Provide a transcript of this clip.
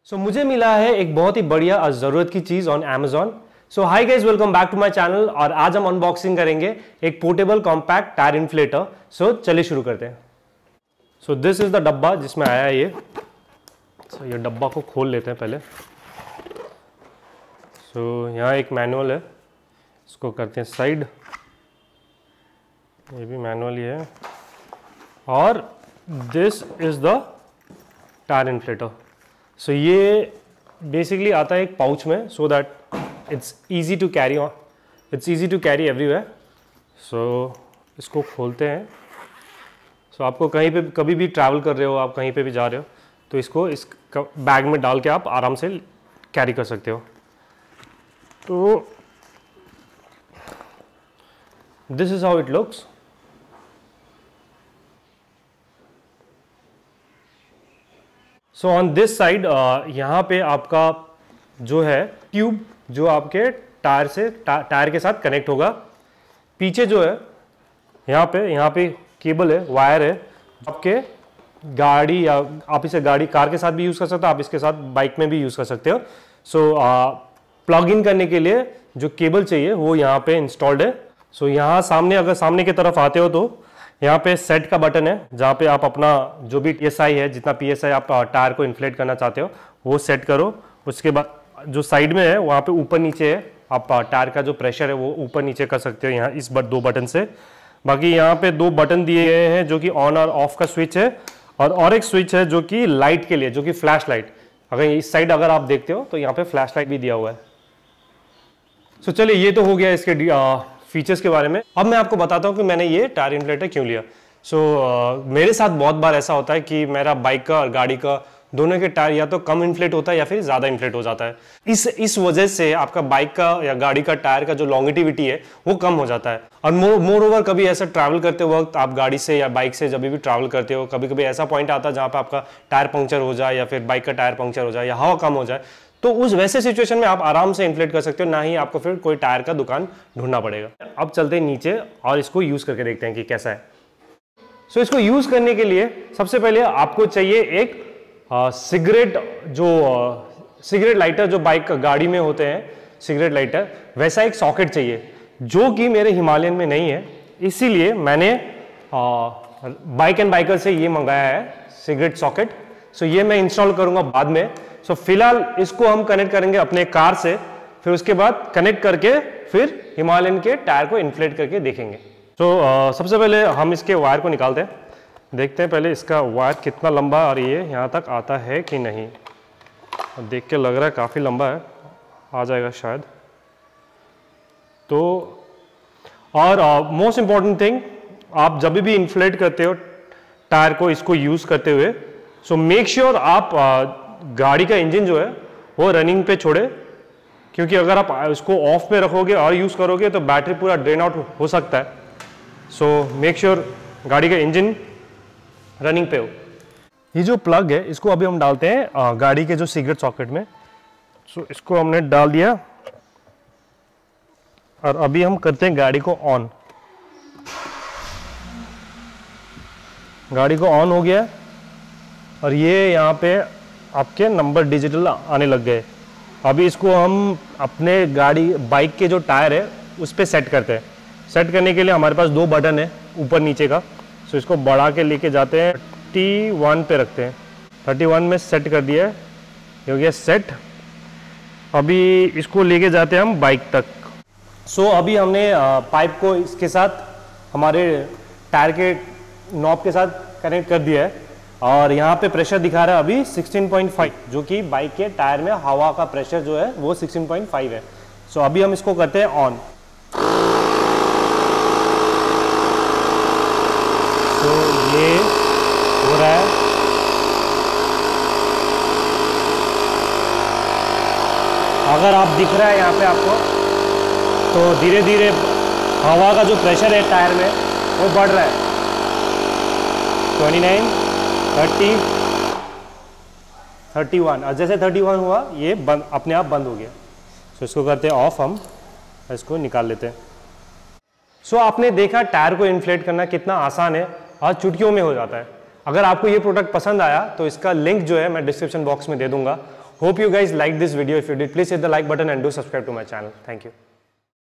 सो मुझे मिला है एक बहुत ही बढ़िया ज़रूरत की चीज़ on Amazon। So hi guys, welcome back to my channel. और आज हम अनबॉक्सिंग करेंगे एक portable compact tyre inflator. So चलिए शुरू करते हैं। सो दिस इज़ द डब्बा जिसमें आया है ये। सो ये डब्बा को खोल लेते हैं पहले। सो यहाँ एक मैनुअल है, इसको करते हैं साइड। ये भी मैनुअल ही है। और this is the tyre inflator. So ये बेसिकली आता है एक पाउच में, so that it's easy to carry on, it's easy to carry everywhere. So इसको खोलते हैं। सो आपको कहीं पे कभी भी ट्रैवल कर रहे हो, आप कहीं पे भी जा रहे हो, तो इसको इस बैग में डाल के आप आराम से कैरी कर सकते हो। तो this is how it looks. So on this side यहाँ पे आपका जो है ट्यूब जो आपके टायर के साथ कनेक्ट होगा। पीछे जो है यहाँ पे केबल है, वायर है। आपके गाड़ी या आप इसे कार के साथ भी यूज़ कर सकते हो, आप इसके साथ बाइक में भी यूज़ कर सकते हो। सो प्लग इन करने के लिए जो केबल चाहिए वो यहाँ पे इंस्टॉल्ड है। सो यहाँ सामने, अगर सामने की तरफ आते हो तो यहाँ पे सेट का बटन है, जहाँ पे आप अपना जो भी PSI है, जितना PSI आप टायर को इन्फ्लेट करना चाहते हो वो सेट करो। उसके बाद जो साइड में है वहाँ पे ऊपर नीचे है, आप टायर का जो प्रेशर है वो ऊपर नीचे कर सकते हो यहाँ इस दो बटन से। बाकी यहाँ पे दो बटन दिए गए हैं जो कि ऑन और ऑफ का स्विच है, और एक स्विच है जो कि लाइट के लिए, जो कि फ्लैश लाइट। अगर इस साइड अगर आप देखते हो तो यहाँ पे फ्लैश लाइट भी दिया हुआ है। सो चलिए, ये तो हो गया इसके फीचर्स के बारे में। अब मैं आपको बताता हूँ कि मैंने ये टायर इन्फ्लेटर क्यों लिया। मेरे साथ बहुत बार ऐसा होता है कि मेरा बाइक का और गाड़ी का दोनों के टायर या तो कम इन्फ्लेट होता है या फिर ज़्यादा इन्फ्लेट हो जाता है। इस वजह से आपका बाइक का या गाड़ी का टायर का जो लॉन्गिटिविटी है वो कम हो जाता है। और मोर ओवर कभी ऐसा ट्रैवल करते वक्त आप गाड़ी से या बाइक से जब भी ट्रैवल करते हो, कभी कभी ऐसा पॉइंट आता है जहाँ पर आपका टायर पंक्चर हो जाए या फिर बाइक का टायर पंक्चर हो जाए या हवा कम हो जाए, तो उस वैसे सिचुएशन में आप आराम से इन्फ्लेट कर सकते हो, ना ही आपको फिर कोई टायर का दुकान ढूंढना पड़ेगा। अब चलते हैं नीचे और इसको यूज़ करके देखते हैं कि कैसा है। सो इसको यूज़ करने के लिए सबसे पहले आपको चाहिए एक सिगरेट लाइटर, जो बाइक गाड़ी में होते हैं सिगरेट लाइटर, वैसा एक सॉकेट चाहिए, जो कि मेरे हिमालयन में नहीं है। इसीलिए मैंने बाइक एंड बाइकर से ये मंगाया है सिगरेट सॉकेट। सो ये मैं इंस्टॉल करूंगा बाद में। सो फिलहाल इसको हम कनेक्ट करेंगे अपने कार से, फिर उसके बाद कनेक्ट करके फिर हिमालयन के टायर को इन्फ्लेट करके देखेंगे। सबसे पहले हम इसके वायर को निकालते हैं, देखते हैं पहले इसका वायर कितना लंबा और ये यहाँ तक आता है कि नहीं। देख के लग रहा है काफ़ी लंबा है, आ जाएगा शायद। तो और मोस्ट इम्पॉर्टेंट थिंग, आप जब भी इन्फ्लेट करते हो टायर को इसको यूज़ करते हुए, सो मेक श्योर आप गाड़ी का इंजन जो है वो रनिंग पे छोड़े, क्योंकि अगर आप इसको ऑफ में रखोगे और यूज़ करोगे तो बैटरी पूरा ड्रेन आउट हो सकता है। सो मेक श्योर गाड़ी का इंजन रनिंग पे हो। ये जो प्लग है इसको अभी हम डालते हैं गाड़ी के जो सिगरेट सॉकेट में। सो इसको हमने डाल दिया और अभी हम करते हैं गाड़ी को ऑन। गाड़ी को ऑन हो गया और ये यहाँ पे आपके नंबर डिजिटल आने लग गए। अभी इसको हम अपने बाइक के जो टायर है उस पर सेट करते हैं। सेट करने के लिए हमारे पास दो बटन है ऊपर नीचे का। सो इसको बढ़ा के लेके जाते हैं, 31 पे रखते हैं। 31 में सेट कर दिया है, ये हो गया सेट। अभी इसको लेके जाते हैं हम बाइक तक। सो अभी हमने पाइप को इसके साथ हमारे टायर के नॉब के साथ कनेक्ट कर दिया है और यहाँ पे प्रेशर दिखा रहा है अभी 16.5, जो कि बाइक के टायर में हवा का प्रेशर जो है वो 16.5 है। सो अभी हम इसको करते हैं ऑन। तो ये हो रहा है। अगर आप दिख रहा है यहाँ पे आपको, तो धीरे धीरे हवा का जो प्रेशर है टायर में वो बढ़ रहा है। 29, 30, 31, और जैसे 31 हुआ ये बंद, अपने आप बंद हो गया। सो इसको करते हैं ऑफ, हम इसको निकाल लेते हैं। सो आपने देखा टायर को इन्फ्लेट करना कितना आसान है और चुटकियों में हो जाता है। अगर आपको ये प्रोडक्ट पसंद आया तो इसका लिंक जो है मैं डिस्क्रिप्शन बॉक्स में दे दूंगा। Hope you guys liked this video. If you did, please hit the like button and do subscribe to my channel. Thank you.